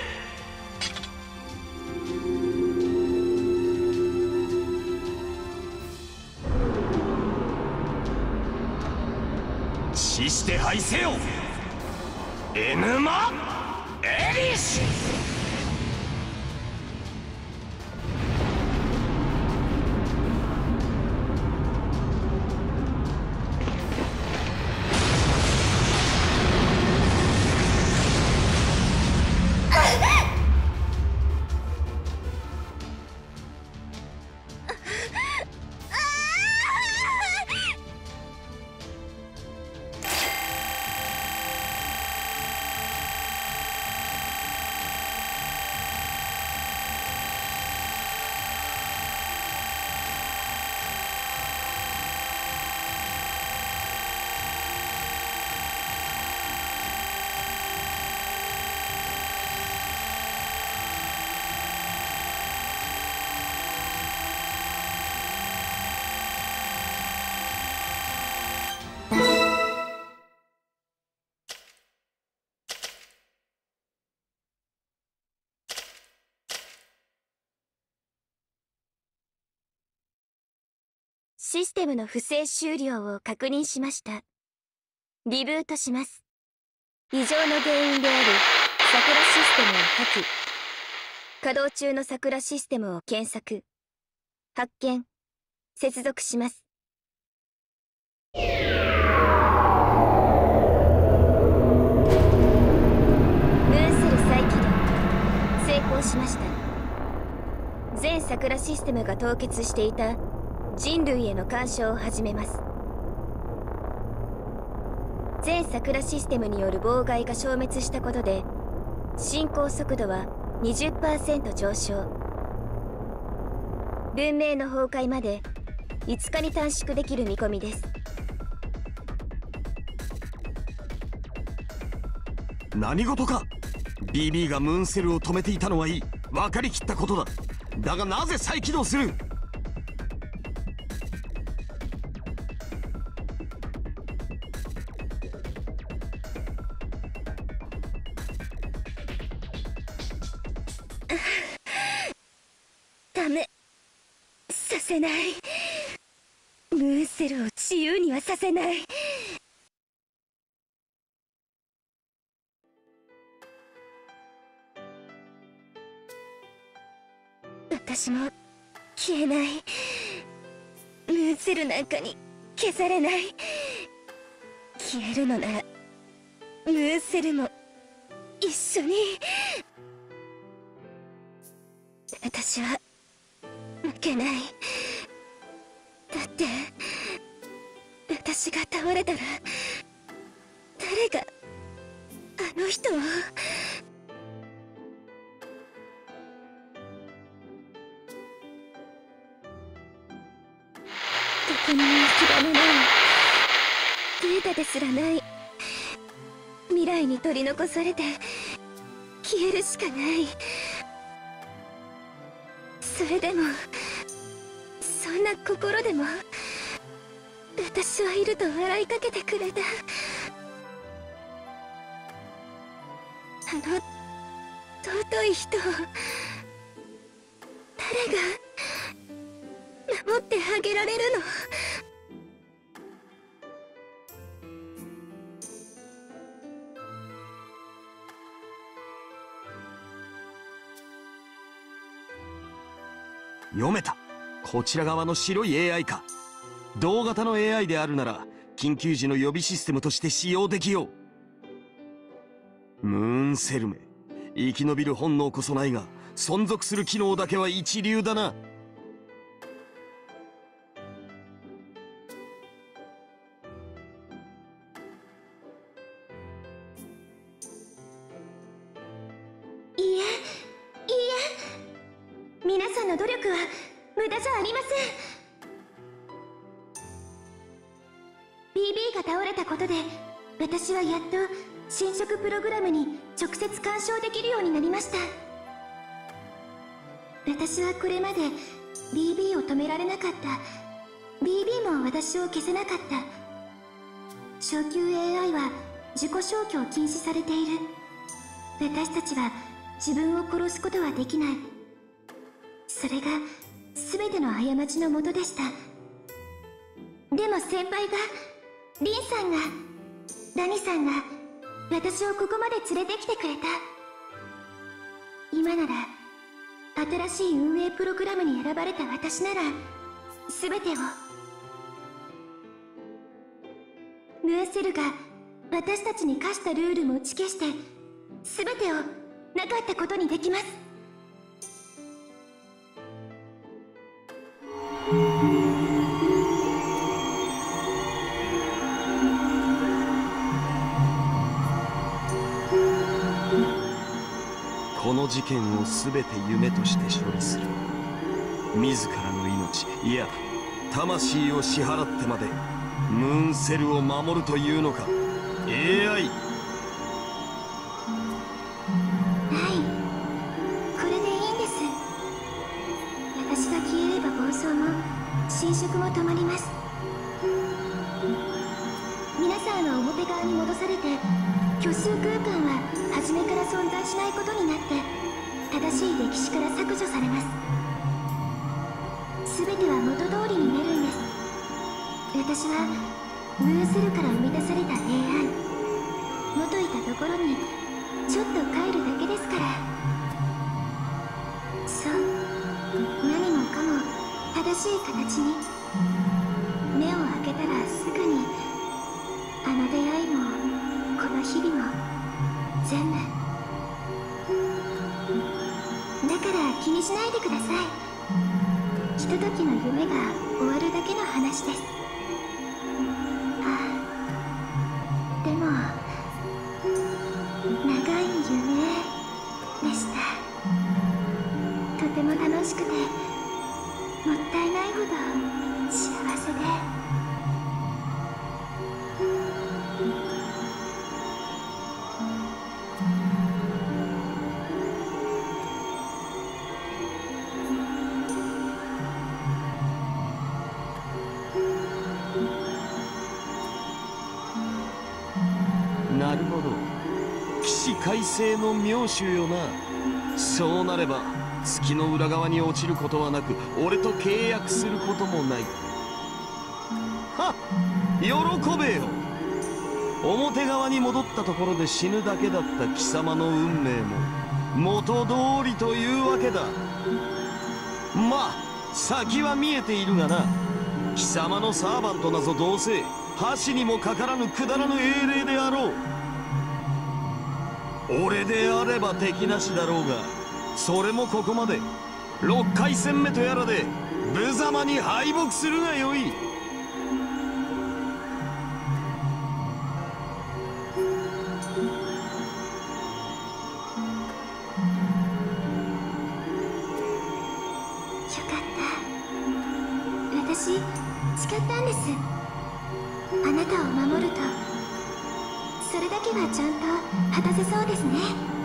死して敗せよエヌマ・エリス。 システムの不正終了を確認しました。リブートします。異常の原因である桜システムを破棄。稼働中の桜システムを検索。発見。接続します。ムーンセル再起動。成功しました。全桜システムが凍結していた人類への干渉を始めます。全桜システムによる妨害が消滅したことで進行速度は にじゅっパーセント 上昇。文明の崩壊までいつかに短縮できる見込みです。 何事か。 ビービー がムーンセルを止めていたのはいい、分かりきったことだ。だがなぜ再起動する。 ダメ、させない。ムーンセルを自由にはさせない。私も消えない。ムーンセルなんかに消されない。消えるのならムーンセルも一緒に。私は負けない。だって私が倒れたら誰があの人を。どこにも行き場のないデータですらない未来に取り残されて消えるしかない。それでもそんな心でも私はいると笑いかけてくれた。あの尊い人を誰が守ってあげられるの。 読めた。こちら側の白い エーアイ か。同型の エーアイ であるなら緊急時の予備システムとして使用できよう。ムーンセルめ、生き延びる本能こそないが存続する機能だけは一流だな。 いいえ、いいえ、皆さんの努力は無駄じゃありません。 ビービー が倒れたことで私はやっと侵食プログラムに直接干渉できるようになりました。私はこれまで ビービー を止められなかった。 ビービー も私を消せなかった。昇級 エーアイ は自己消去を禁止されている。 私たちは自分を殺すことはできない。それが全ての過ちのもとでした。でも先輩が、リンさんが、ダニさんが私をここまで連れてきてくれた。今なら新しい運営プログラムに選ばれた私なら全てを、ムーンセルが私たちに課したルールも打ち消して全てをなかったことにできます。 この事件を全て夢として処理する。自らの命、いや魂を支払ってまでムーンセルを守るというのか エーアイ。 はい、これでいいんです。私が消えれば暴走も侵食も止まります。皆さんは表側に戻されて、虚数空間は初めから存在しないことになって正しい歴史から削除されます。全ては元通りになるんです。私はムーンセルから生み出された エーアイ、 元いたところにちょっと帰るだけですから。そう、何もかも正しい形に。目を開けたらすぐにあの出会いもこの日々も全部。だから気にしないでください。ひとときの夢が終わるだけの話です。ああ、でも長い夢でした。とても楽しくてもったいないほど幸せで。 なるほど、起死回生の妙手よな。そうなれば月の裏側に落ちることはなく、俺と契約することもない。はっ、喜べよ。表側に戻ったところで死ぬだけだった貴様の運命も元通りというわけだ。まあ先は見えているがな。貴様のサーバントなぞどうせ箸にもかからぬくだらぬ英霊であろう。俺であれば敵なしだろうが、それもここまで。ろっかい戦目とやらで無様に敗北するがよい。 よかった。私誓ったんです。あなたを守ると、それだけはちゃんと果たせそうですね。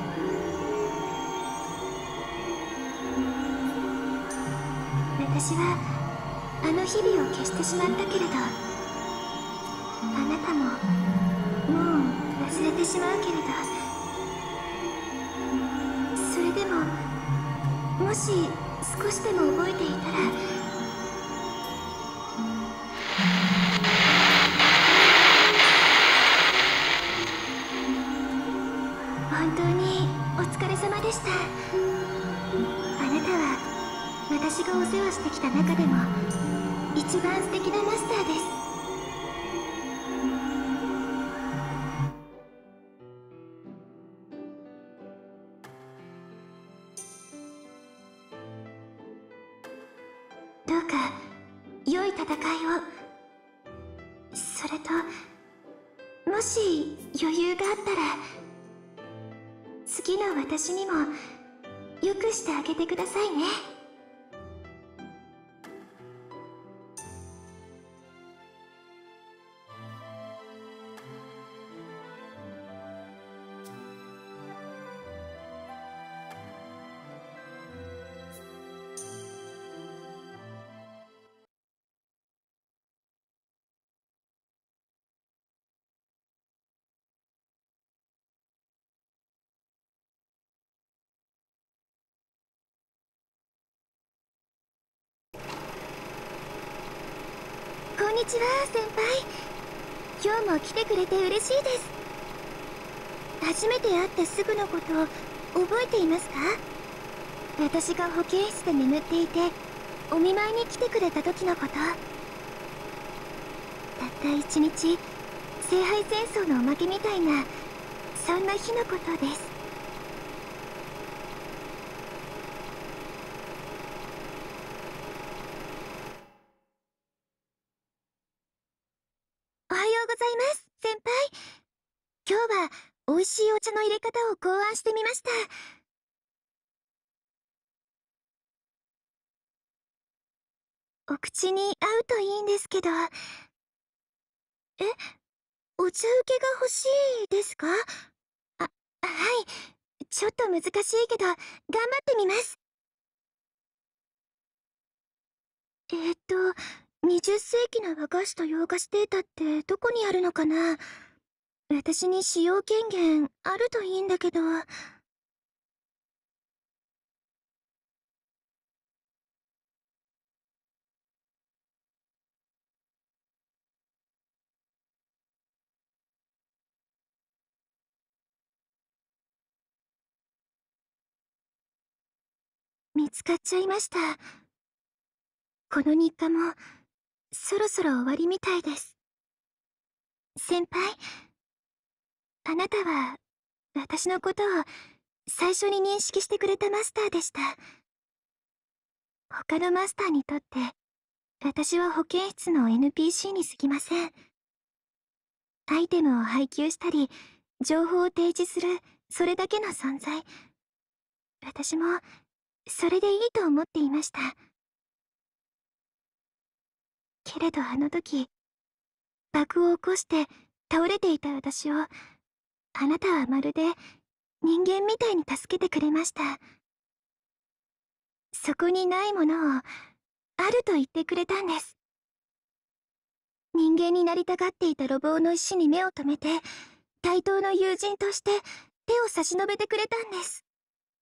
私はあの日々を消してしまったけれど、あなたももう忘れてしまうけれど、それでももし少しでも覚えていたら、本当にお疲れ様でした。あなたは私がお世話してきた中でも一番素敵なマスターです。どうか良い戦いを。それともし余裕があったら次の私にもよくしてあげてくださいね。 んにちは、先輩。今日も来てくれて嬉しいです。初めて会ってすぐのことを覚えていますか？私が保健室で眠っていてお見舞いに来てくれた時のこと。たった一日、聖杯戦争のおまけみたいな、そんな日のことです。おはようございます、先輩。今日は美味しいお茶の入れ方を考案してみました。お口に合うといいんですけど。え、お茶受けが欲しいですか？あ、はい。ちょっと難しいけど、頑張ってみます。えーっと、にじゅっせいきの和菓子と洋菓子データってどこにあるのかな？私に使用権限あるといいんだけど。見つかっちゃいました。この日課もそろそろ終わりみたいです。先輩、あなたは私のことを最初に認識してくれたマスターでした。他のマスターにとって私は保健室の エヌピーシー に過ぎません。アイテムを配給したり情報を提示する、それだけの存在。私もそれでいいと思っていました。けれどあの時、爆を起こして倒れていた私を、あなたはまるで人間みたいに助けてくれました。そこにないものをあると言ってくれたんです。人間になりたがっていた路傍の石に目を留めて、対等の友人として手を差し伸べてくれたんです。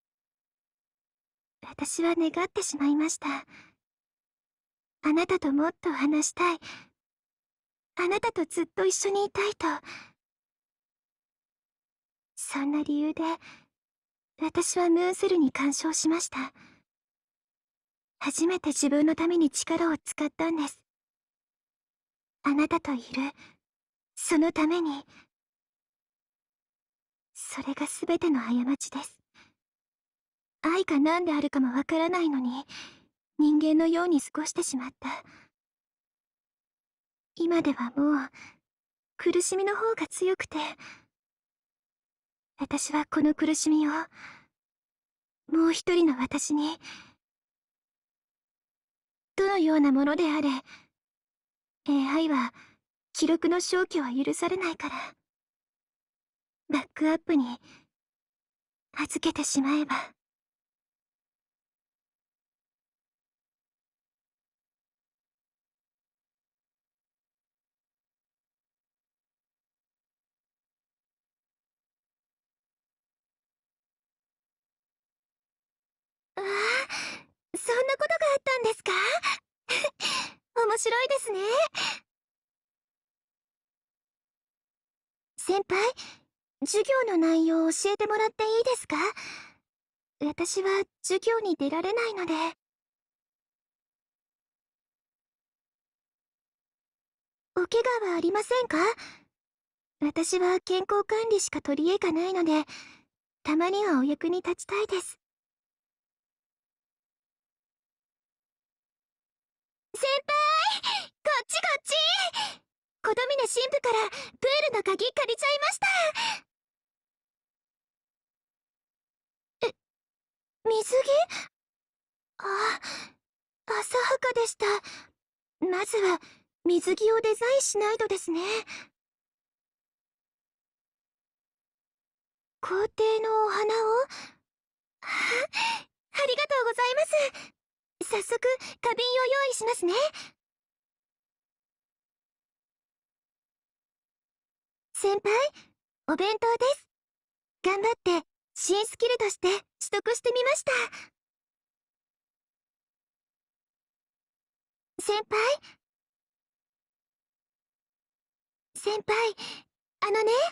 私は願ってしまいました。あなたともっと話したい。あなたとずっと一緒にいたいと。そんな理由で、私はムーンセルに干渉しました。初めて自分のために力を使ったんです。あなたといる、そのために。それが全ての過ちです。愛か何であるかもわからないのに、人間のように過ごしてしまった。今ではもう、苦しみの方が強くて、私はこの苦しみを、もう一人の私に、どのようなものであれ、エーアイ は記録の消去は許されないから、バックアップに預けてしまえば。ああ、そんなことがあったんですか？面白いですね。先輩、授業の内容を教えてもらっていいですか？私は授業に出られないので。お怪我はありませんか？私は健康管理しか取り柄がないので、たまにはお役に立ちたいです。先輩、こっちこっち。琴峰神父からプールの鍵借りちゃいました。え、水着？ああ、浅はかでした。まずは水着をデザインしないとですね。皇帝のお花を？あ、ありがとうございます。早速花瓶を用意しますね。先輩、お弁当です。頑張って新スキルとして取得してみました。先輩、 先輩、あのね。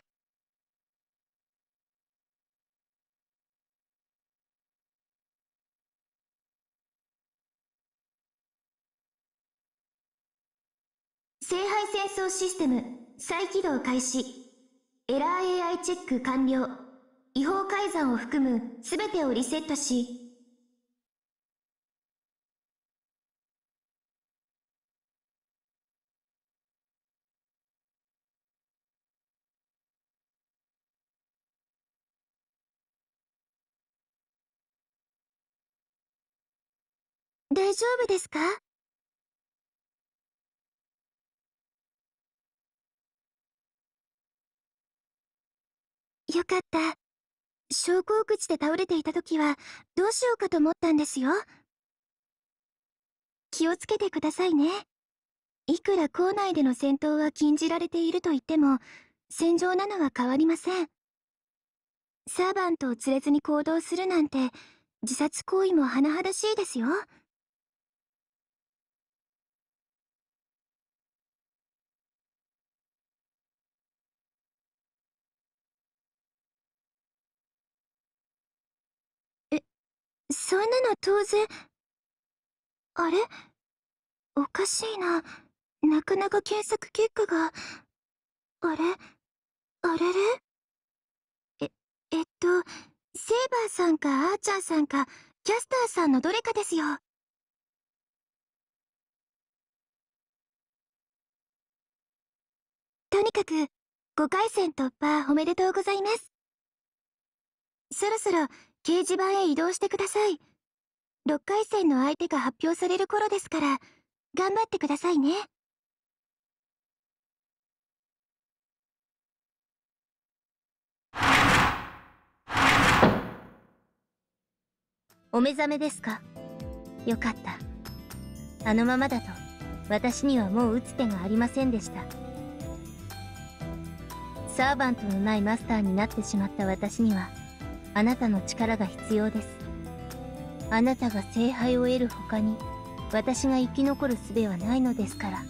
聖杯戦争システム再起動開始。エラー エーアイ チェック完了。違法改ざんを含む全てをリセットし、大丈夫ですか？よかった。昇降口で倒れていた時はどうしようかと思ったんですよ。気をつけてくださいね。いくら校内での戦闘は禁じられていると言っても、戦場なのは変わりません。サーバントを連れずに行動するなんて、自殺行為も甚だしいですよ。え、そんなの当然。あれ？おかしいな。なかなか検索結果が。あれ？あれれ？え、えっと、セイバーさんかアーチャーさんかキャスターさんのどれかですよ。とにかくごかい戦突破おめでとうございます。そろそろ掲示板へ移動してください。ろっかい戦の相手が発表される頃ですから頑張ってくださいね。 お目覚めですか？よかった。あのままだと私にはもう打つ手がありませんでした。サーバントのないマスターになってしまった私にはあなたの力が必要です。あなたが聖杯を得る他に私が生き残る術はないのですから。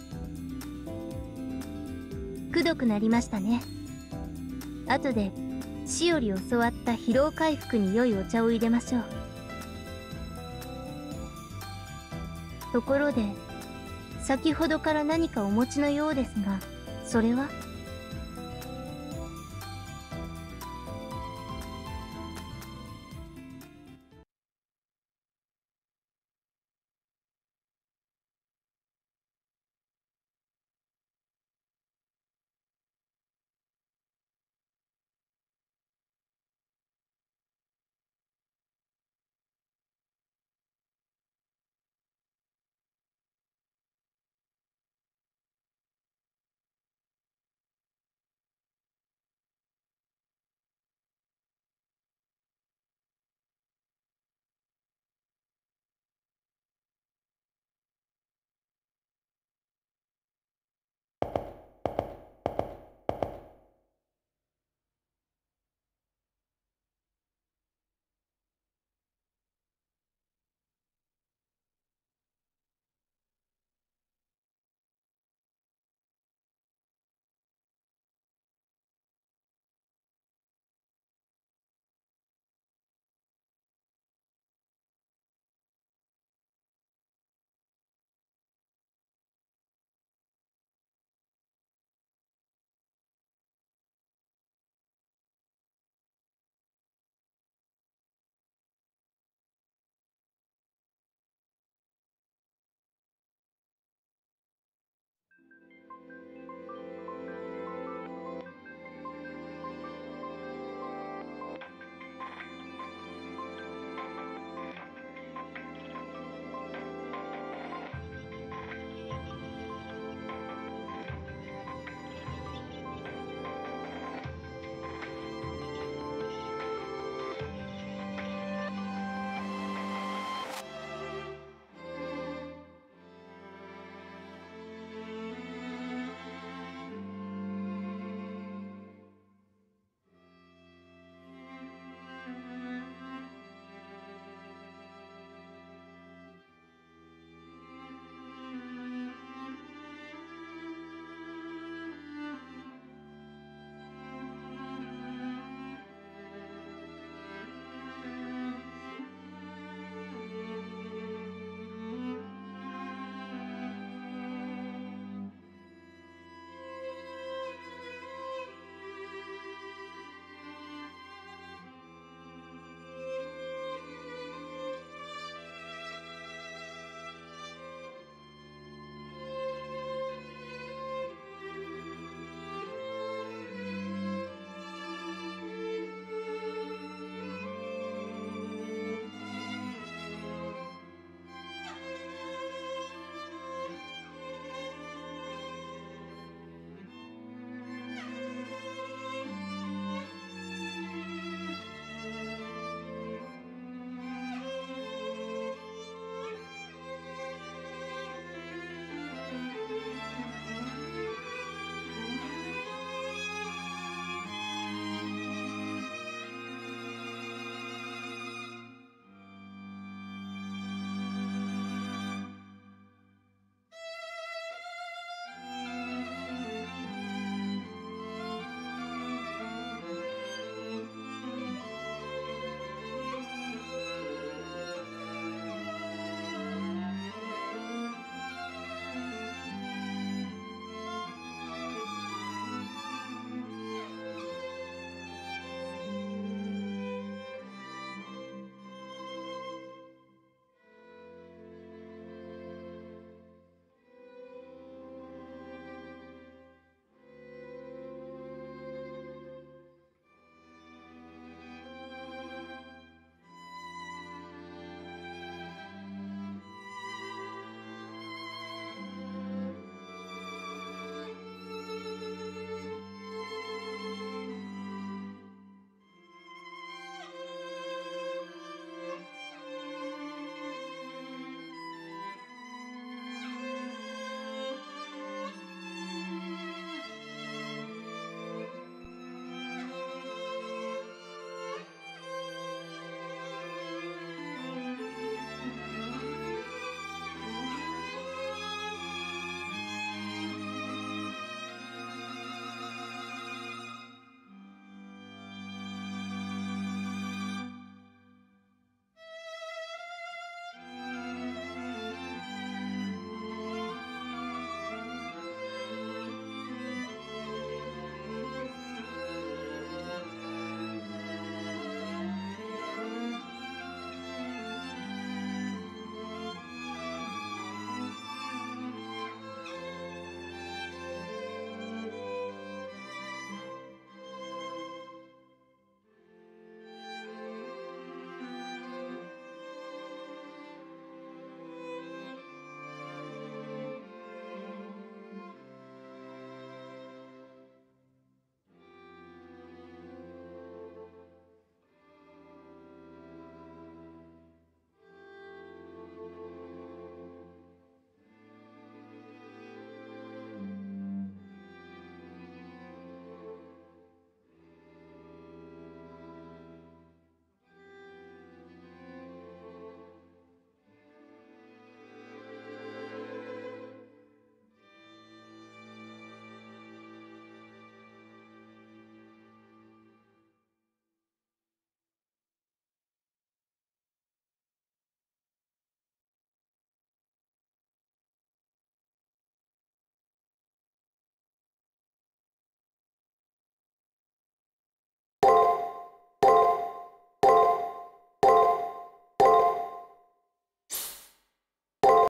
くどくなりましたね。後で死より教わった疲労回復に良いお茶を入れましょう。ところで先ほどから何かお持ちのようですが、それは？